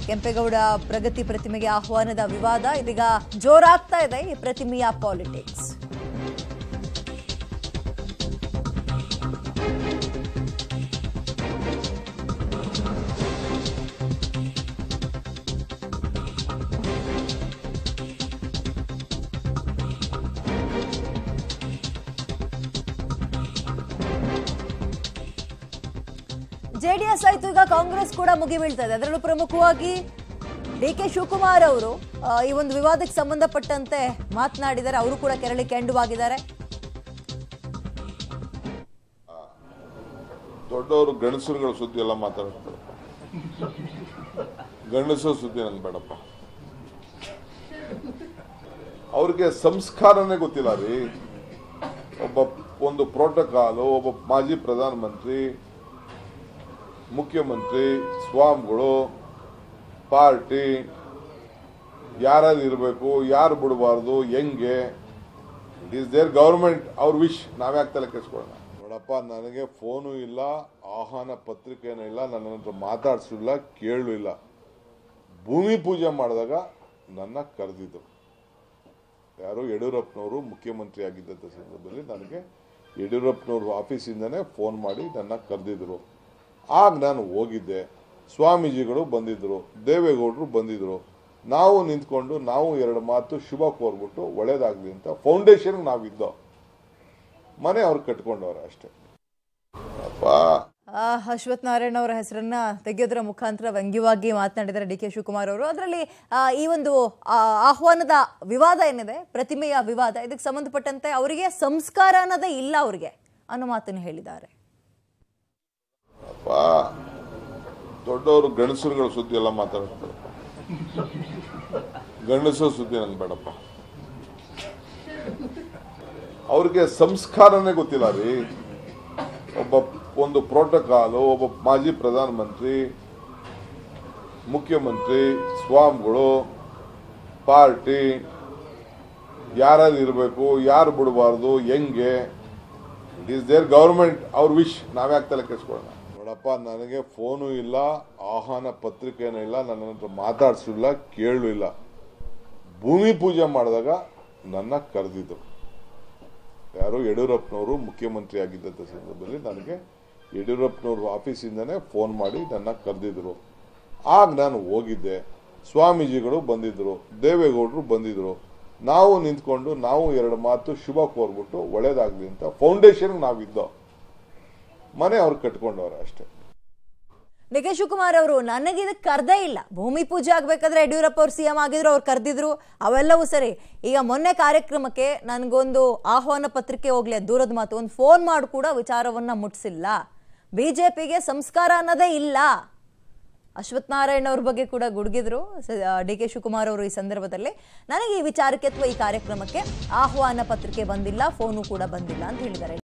ಕೆಂಪೇಗೌಡ ಪ್ರಗತಿ ಪ್ರತಿಮೆಗೆ ಆಹ್ವಾನದ ವಿವಾದ ಇದೀಗ ಜೋರಾಗ್ತಾ ಇದೆ ಈ ಪ್ರತಿಮೆಯ ಪಾಲಿಟಿಕ್ಸ್. ಜೆಡಿಎಸ್ ಆಯ್ತು, ಈಗ ಕಾಂಗ್ರೆಸ್ ಕೂಡ ಮುಗಿಬೀಳ್ತಾ ಇದೆ. ಅದರಲ್ಲೂ ಪ್ರಮುಖವಾಗಿ ಡಿಕೆ ಶಿವಕುಮಾರ್ ಅವರು ಈ ಒಂದು ವಿವಾದಕ್ಕೆ ಸಂಬಂಧಪಟ್ಟಂತೆ ಮಾತನಾಡಿದ್ದಾರೆ. ಅವರು ಕೂಡ ಕೆರಳಿ ಕೆಂಡುವಾಗಿದ್ದಾರೆ. ದೊಡ್ಡವರು ಗಂಡಸರುಗಳ ಸುದ್ದಿ ಎಲ್ಲ ಮಾತಾಡ್ತಾರೆ. ಗಂಡಸರ ಸುದ್ದಿ ನಂಗೆ ಬೇಡಪ್ಪ. ಅವ್ರಿಗೆ ಸಂಸ್ಕಾರನೇ ಗೊತ್ತಿಲ್ಲ ರೀ. ಒಂದು ಪ್ರೋಟೋಕಾಲು, ಒಬ್ಬ ಮಾಜಿ ಪ್ರಧಾನಮಂತ್ರಿ, ಮುಖ್ಯಮಂತ್ರಿ, ಸ್ವಾಮಿಗಳು, ಪಾರ್ಟಿ ಯಾರು ಇರಬೇಕು, ಯಾರು ಬಿಡಬಾರ್ದು, ಹೆಂಗೆ, ಇಟ್ ಈಸ್ ದೇರ್ ಗವರ್ಮೆಂಟ್, ಅವ್ರ ವಿಶ್. ನಾವ್ಯಾಕೆ ತಲೆ ಕೆಡಿಸ್ಕೊಳ್ಳೋಣ? ನೋಡಪ್ಪ, ನನಗೆ ಫೋನು ಇಲ್ಲ, ಆಹ್ವಾನ ಪತ್ರಿಕೆನೂ ಇಲ್ಲ, ನನ್ನ ಹತ್ರ ಮಾತಾಡ್ಸಿಲ್ಲ, ಕೇಳೂ ಇಲ್ಲ. ಭೂಮಿ ಪೂಜೆ ಮಾಡಿದಾಗ ನನ್ನ ಕರೆದಿದ್ರು. ಯಾರು? ಯಡಿಯೂರಪ್ಪನವರು ಮುಖ್ಯಮಂತ್ರಿ ಆಗಿದ್ದಂಥ ಸಂದರ್ಭದಲ್ಲಿ ನನಗೆ ಯಡಿಯೂರಪ್ಪನವ್ರ ಆಫೀಸಿಂದನೇ ಫೋನ್ ಮಾಡಿ ನನ್ನ ಕರೆದಿದ್ರು. ಆಗ ನಾನು ಹೋಗಿದ್ದೆ. ಸ್ವಾಮೀಜಿಗಳು ಬಂದಿದ್ರು, ದೇವೇಗೌಡರು ಬಂದಿದ್ರು. ನಾವು ನಿಂತ್ಕೊಂಡು ನಾವು ಎರಡು ಮಾತು ಶುಭ ಕೋರ್ಬಿಟ್ಟು ಒಳ್ಳೇದಾಗ್ಲಿ ಅಂತ ಫೌಂಡೇಶನ್ಗೆ ನಾವಿದ್ದೋ. ಮನೆ ಅವ್ರು ಕಟ್ಕೊಂಡವ್ರೆ ಅಷ್ಟೇ. ಅಶ್ವಥ್ ನಾರಾಯಣ ಅವರ ಹೆಸರನ್ನ ತೆಗೆಯೋದ್ರ ಮುಖಾಂತರ ವ್ಯಂಗ್ಯವಾಗಿ ಮಾತನಾಡಿದ್ದಾರೆ ಡಿ ಕೆ ಶಿವಕುಮಾರ್ ಅವರು. ಅದರಲ್ಲಿ ಈ ಒಂದು ಆಹ್ವಾನದ ವಿವಾದ ಏನಿದೆ, ಪ್ರತಿಮೆಯ ವಿವಾದ, ಇದಕ್ಕೆ ಸಂಬಂಧಪಟ್ಟಂತೆ ಅವರಿಗೆ ಸಂಸ್ಕಾರ ಅನ್ನೋದೇ ಇಲ್ಲ ಅವ್ರಿಗೆ ಅನ್ನೋ ಮಾತನ್ನು ಹೇಳಿದ್ದಾರೆ. ದೊಡ್ಡವರು ಗಂಡಸರುಗಳ ಸುದ್ದಿ ಎಲ್ಲ ಮಾತಾಡ್ತಾರೆ. ಗಂಡಸರ ಸುದ್ದಿ ನಂಗೆ ಬೇಡಪ್ಪ. ಅವ್ರಿಗೆ ಸಂಸ್ಕಾರನೇ ಗೊತ್ತಿಲ್ಲ ರೀ. ಒಂದು ಪ್ರೋಟೋಕಾಲು, ಒಬ್ಬ ಮಾಜಿ ಪ್ರಧಾನಮಂತ್ರಿ, ಮುಖ್ಯಮಂತ್ರಿ, ಸ್ವಾಮಿಗಳು, ಪಾರ್ಟಿ ಯಾರು ಇರಬೇಕು, ಯಾರು ಬಿಡಬಾರ್ದು, ಹೆಂಗೆ, ಇಟ್ ಈಸ್ ದೇರ್ ಗವರ್ಮೆಂಟ್, ಅವ್ರ ವಿಶ್. ನಾವ್ಯಾಕೆ ತಲೆ ಕೆಡಿಸ್ಕೊಳ್ಳೋಣ? ನೋಡಪ್ಪ, ನನಗೆ ಫೋನು ಇಲ್ಲ, ಆಹ್ವಾನ ಪತ್ರಿಕೆನೂ ಇಲ್ಲ, ನನ್ನ ಹತ್ರ ಮಾತಾಡ್ಸಿಲ್ಲ, ಕೇಳೂ ಇಲ್ಲ. ಭೂಮಿ ಪೂಜೆ ಮಾಡಿದಾಗ ನನ್ನ ಕರೆದಿದ್ರು. ಯಾರು? ಯಡಿಯೂರಪ್ಪನವರು ಮುಖ್ಯಮಂತ್ರಿ ಆಗಿದ್ದಂಥ ಸಂದರ್ಭದಲ್ಲಿ ನನಗೆ ಯಡಿಯೂರಪ್ಪನವ್ರ ಆಫೀಸಿಂದನೇ ಫೋನ್ ಮಾಡಿ ನನ್ನ ಕರೆದಿದ್ರು. ಆಗ ನಾನು ಹೋಗಿದ್ದೆ. ಸ್ವಾಮೀಜಿಗಳು ಬಂದಿದ್ರು, ದೇವೇಗೌಡರು ಬಂದಿದ್ರು. ನಾವು ನಿಂತ್ಕೊಂಡು ನಾವು ಎರಡು ಮಾತು ಶುಭ ಕೋರ್ಬಿಟ್ಟು ಒಳ್ಳೇದಾಗ್ಲಿ ಅಂತ ಫೌಂಡೇಶನ್ಗೆ ನಾವಿದ್ದೋ. ಮನೆ ಅವ್ರು ಕಟ್ಕೊಂಡವ್ರೆ ಅಷ್ಟೇ. ಡಿ ಕೆ ಶಿವಕುಮಾರ್ ಅವರು ನನಗೆ ಇದಕ್ಕೆ ಕರ್ದೇ ಇಲ್ಲ. ಭೂಮಿ ಪೂಜೆ ಆಗ್ಬೇಕಾದ್ರೆ ಯಡಿಯೂರಪ್ಪ ಅವ್ರು ಸಿಎಂ ಆಗಿದ್ರು, ಅವ್ರು ಕರೆದಿದ್ರು, ಅವೆಲ್ಲವೂ ಸರಿ. ಈಗ ಮೊನ್ನೆ ಕಾರ್ಯಕ್ರಮಕ್ಕೆ ನನಗೊಂದು ಆಹ್ವಾನ ಪತ್ರಿಕೆ ಹೋಗ್ಲಿ, ದೂರದ ಮಾತು, ಒಂದು ಫೋನ್ ಮಾಡಿ ಕೂಡ ವಿಚಾರವನ್ನ ಮುಟ್ಟಿಸಿಲ್ಲ. ಬಿಜೆಪಿಗೆ ಸಂಸ್ಕಾರ ಅನ್ನೋದೇ ಇಲ್ಲ. ಅಶ್ವಥ್ ನಾರಾಯಣ ಅವ್ರ ಬಗ್ಗೆ ಕೂಡ ಗುಡುಗಿದ್ರು ಡಿ ಕೆ ಶಿವಕುಮಾರ್ ಅವರು. ಈ ಸಂದರ್ಭದಲ್ಲಿ ನನಗೆ ಈ ವಿಚಾರಕ್ಕೆ ಅಥವಾ ಈ ಕಾರ್ಯಕ್ರಮಕ್ಕೆ ಆಹ್ವಾನ ಪತ್ರಿಕೆ ಬಂದಿಲ್ಲ, ಫೋನು ಕೂಡ ಬಂದಿಲ್ಲ ಅಂತ ಹೇಳಿದ್ದಾರೆ.